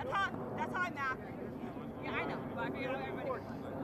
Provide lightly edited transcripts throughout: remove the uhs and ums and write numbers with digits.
That's how I map. Yeah, I know, but I figured out everybody.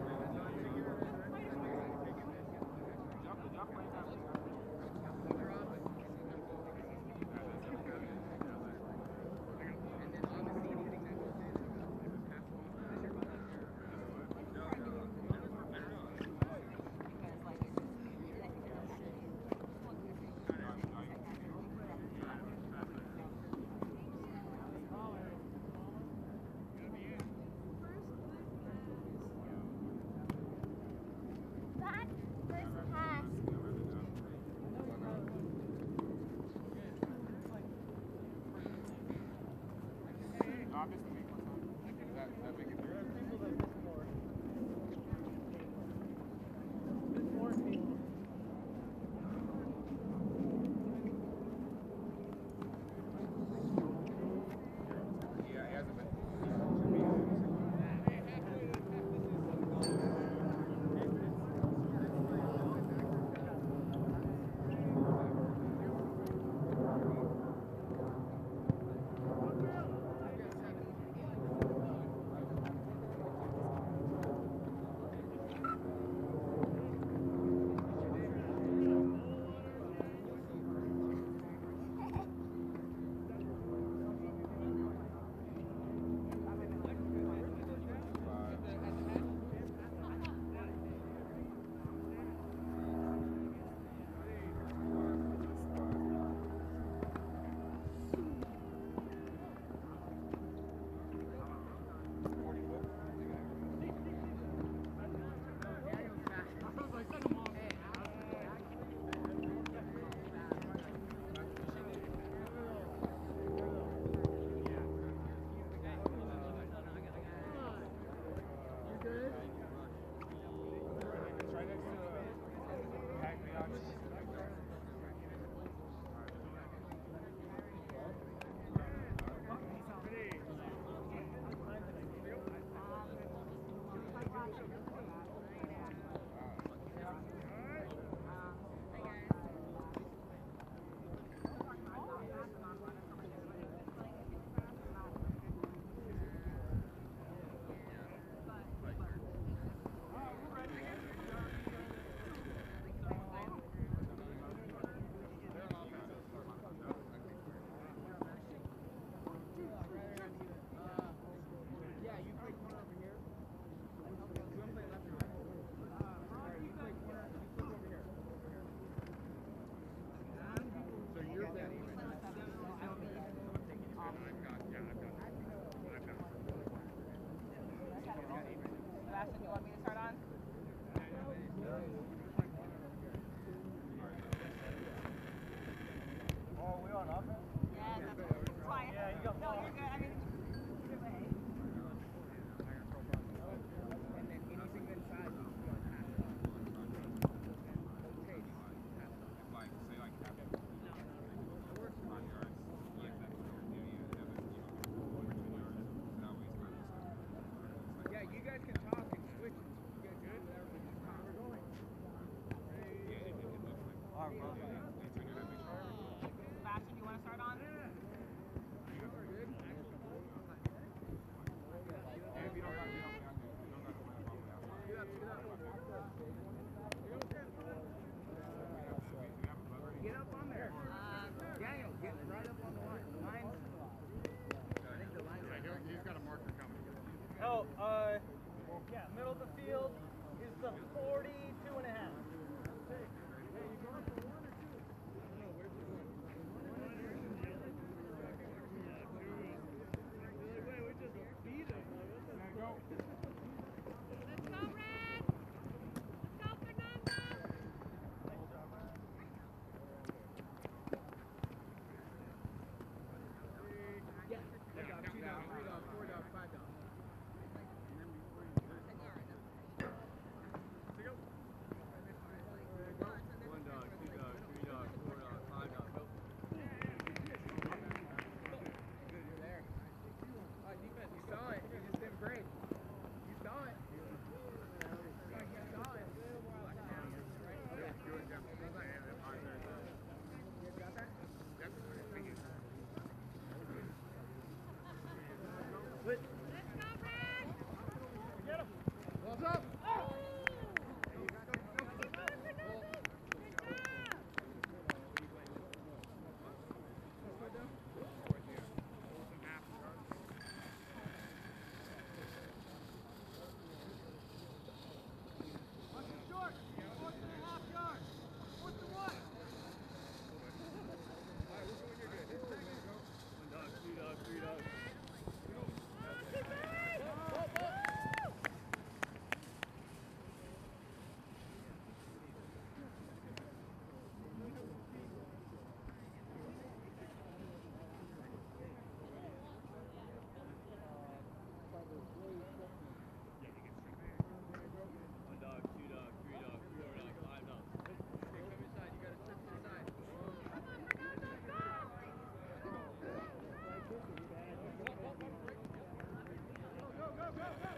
Sebastian, you want me to start on? Oh, we on offense? Yeah, that's fine. Yeah, you got no, you're good. I mean, either way. And then anything inside, you can pass it on. Like, say, like, have it. On yards. Yeah, you guys can talk and switch. You guys good? We're going. Yeah, it looks like. All right, bro. Sebastian, you want to start on? Get up on there. Daniel, get right up on the line. The line's... I think the line's... Yeah, he's got a marker coming. Oh, yeah, middle of the field is the 42 and a half. Split. Get him. Balls up. Go, go, go!